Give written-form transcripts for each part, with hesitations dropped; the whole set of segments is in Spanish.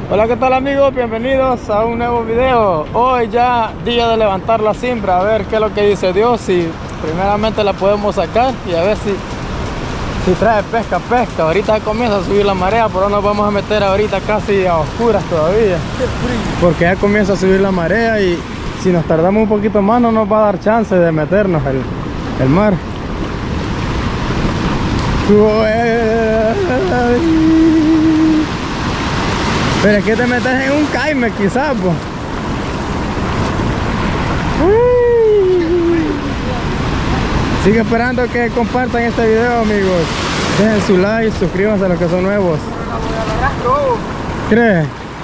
Hola, ¿qué tal amigos? Bienvenidos a un nuevo video. Hoy ya día de levantar la cimbra, a ver qué es lo que dice Dios, si primeramente la podemos sacar y a ver si trae pesca. Ahorita comienza a subir la marea, pero nos vamos a meter ahorita casi a oscuras todavía, porque ya comienza a subir la marea y si nos tardamos un poquito más no nos va a dar chance de meternos el mar. Pero es que te metes en un caime quizás, pues. Sigue esperando que compartan este video, amigos. Dejen su like, suscríbanse a los que son nuevos. ¿Crees?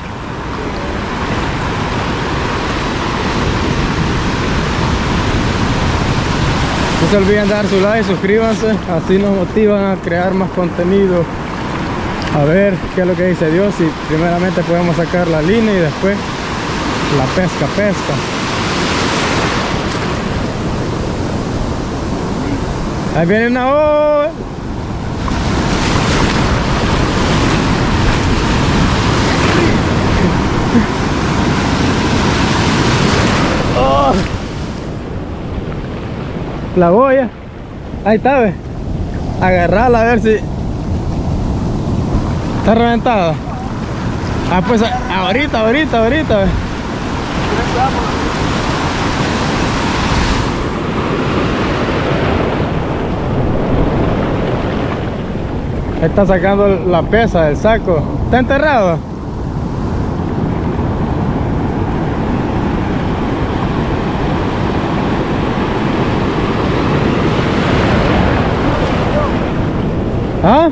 No se olviden de dar su like, suscríbanse. Así nos motivan a crear más contenido. A ver qué es lo que dice Dios. Y primeramente podemos sacar la línea y después la pesca. Ahí viene una ola. Oh. La boya. Ahí está, ve. Agarrarla a ver si está reventada. Ah, pues ahorita, ve. Está sacando la pesa del saco. ¿Está enterrado? ¿Ah?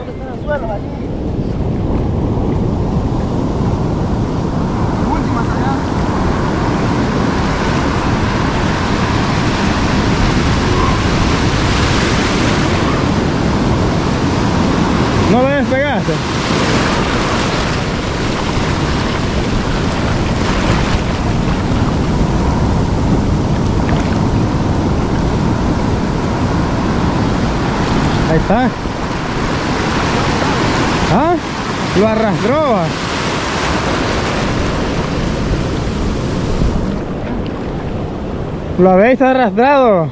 ¿No lo despegaste? Ahí está. ¿Ah? Lo arrastró. ¿Lo habéis arrastrado?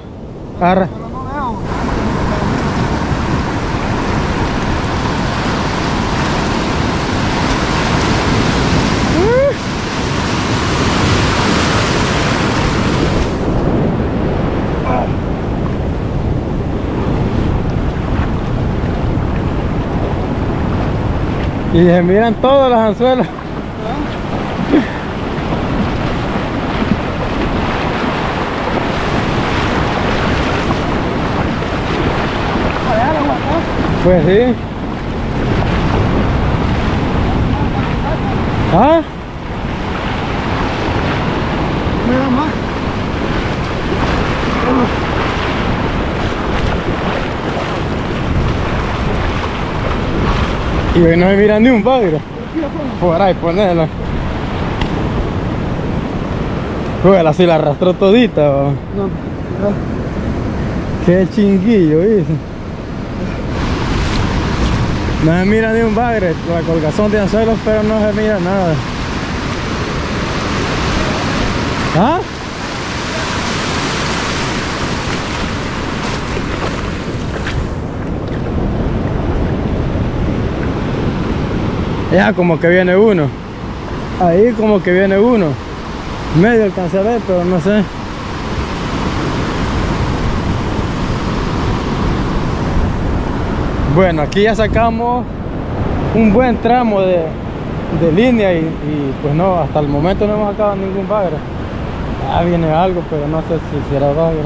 Y se miran todos los anzuelos. Pues sí. ¿Ah? Mira más. Y hoy no me miran ni un bagre. Por ahí ponerla. Pues así la arrastró todita. No. Qué chinguillo, dice. No se mira ni un bagre. La colgazón de anzuelos, pero no se mira nada. ¿Ah? Ya como que viene uno. Ahí como que viene uno. Medio alcancé a ver, pero no sé. Bueno, aquí ya sacamos un buen tramo de línea y pues no, hasta el momento no hemos sacado ningún bagre. Ah, viene algo, pero no sé si será bagre.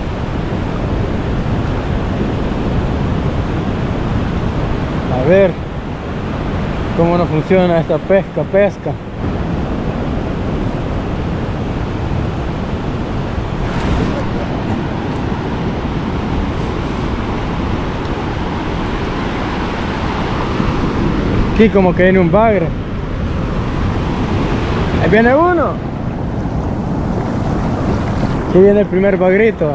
A ver cómo nos funciona esta pesca. Aquí como que viene un bagre. Ahí viene uno. Aquí viene el primer bagrito.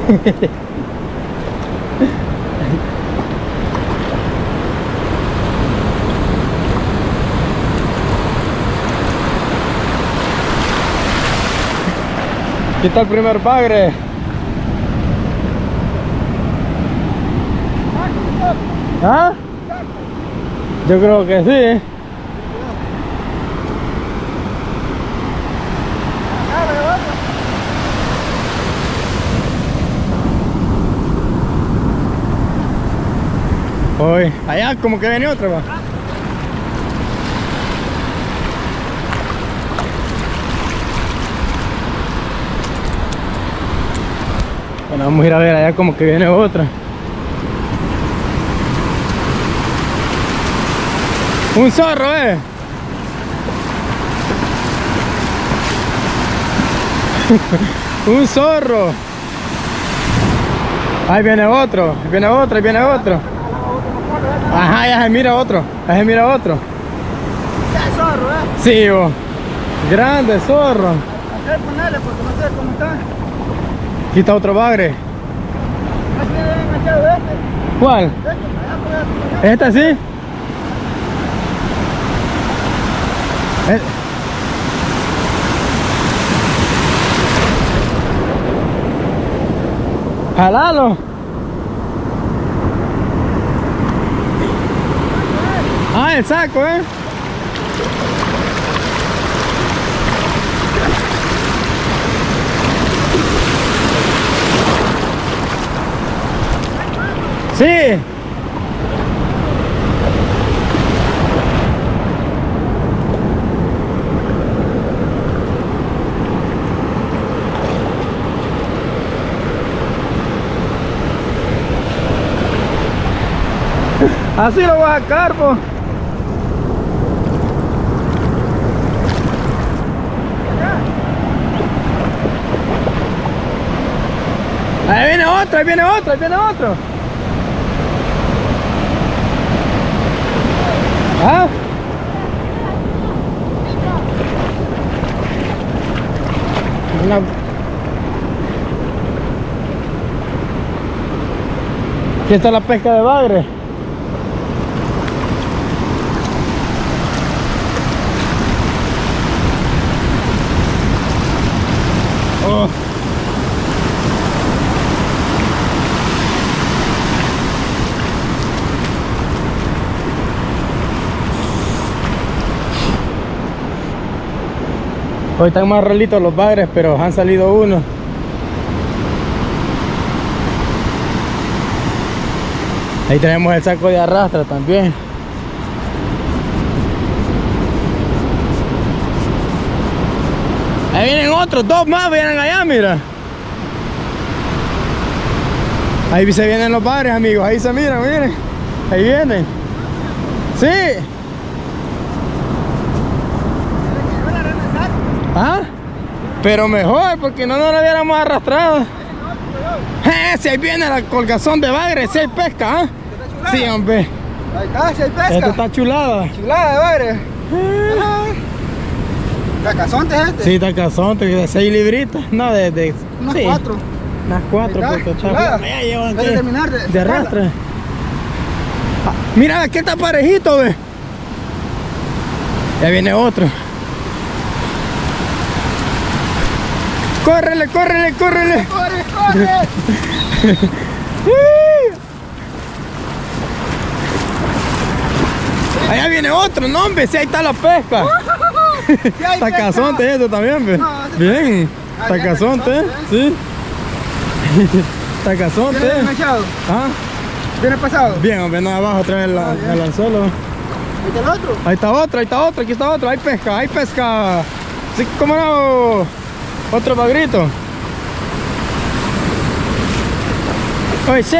Aquí está el primer bagre. ¿Ah? Yo creo que sí. Hoy, allá como que viene otra, va. Bueno, vamos a ir a ver allá como que viene otra. Un zorro, un zorro. Ahí viene otro, ahí viene otro, ahí viene otro. Ajá, ya se mira otro, ya se mira otro. ¿Qué zorro, Sí, vos. Grande zorro. Hacer ponerle porque no sé cómo está. Aquí está otro bagre. ¿Este es enganchado de este? ¿Cuál? Este, allá por allá. ¿Esta sí? Jalalo. Ah, el saco, Sí. Así lo voy a sacar, po. Ahí viene otro, ahí viene otro, ahí viene otro. ¿Ah? Aquí está la pesca de bagre. Oh. Hoy están más relitos los bagres, pero han salido unos. Ahí tenemos el saco de arrastra también. Ahí vienen otros, dos más vienen allá, mira. Ahí se vienen los bagres, amigos, ahí se miran, miren. Ahí vienen. Sí. ¿Ah? Pero mejor, porque no nos lo hubiéramos arrastrado. Si ahí viene la colgazón de bagre, si hay pesca, ¿ah? Sí, hombre. Ahí está, si hay pesca. Esta está chulada. Chulada de bagre. ¿Tacazonte es este? Sí, tacazonte, de 6 libritas. No, de Unas sí, 4. unas 4, Ahí porque está, chulada. ya llevan Debe terminar de arrastre. Ah, mira, aquí está parejito, ve. Ya viene otro. Córrele, córrele, córrele. ¡Corre, corre! Allá viene otro, no, hombre, si ahí está la pesca. Sí hay Tacazonte pesca. eso también, ve. No, ese Bien, Ah, tacazonte, ya, sí. Tacazonte. ¿Viene enganchado? Ah, ¿Viene pasado? bien, hombre, no abajo otra vez bien. el anzuelo. ¿Ahí está el otro? Ahí está otro, aquí está otro, hay pesca, hay pesca. Sí, cómo no. Otro bagrito. Oye, sí.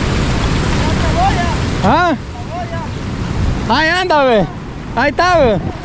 ¿Ah? Ahí anda, ve. Ahí está, ve.